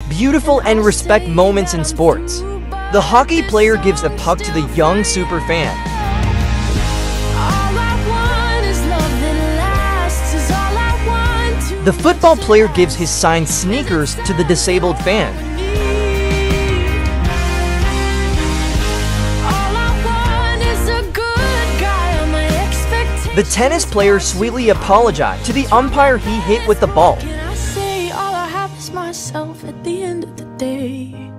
Beautiful and respect moments in sports. The hockey player gives a puck to the young super fan. The football player gives his signed sneakers to the disabled fan. The tennis player sweetly apologized to the umpire he hit with the ball. Can I say all I have is myself at the end of the day?